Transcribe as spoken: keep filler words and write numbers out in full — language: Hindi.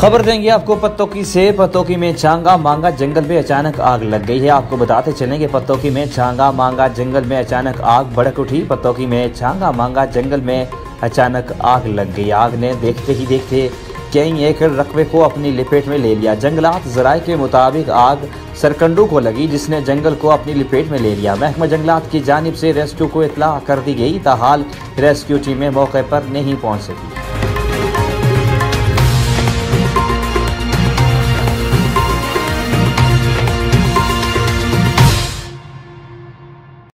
खबर देंगे आपको पत्तोकी से। पत्तोकी में छांगा मांगा जंगल में अचानक आग लग गई है। आपको बताते चलेंगे पत्तोकी में छांगा मांगा जंगल में अचानक आग भड़क उठी। पत्तोकी में छांगा मांगा जंगल में अचानक आग लग गई। आग ने देखते ही देखते कई एकड़ रकबे को अपनी लपेट में ले लिया। जंगलात जराये के मुताबिक आग सरकंडू को लगी, जिसने जंगल को अपनी लपेट में ले लिया। महकमा जंगलात की जानिब से रेस्क्यू को इत्तला कर दी गई, ताहाल रेस्क्यू टीमें मौके पर नहीं पहुंच सकी।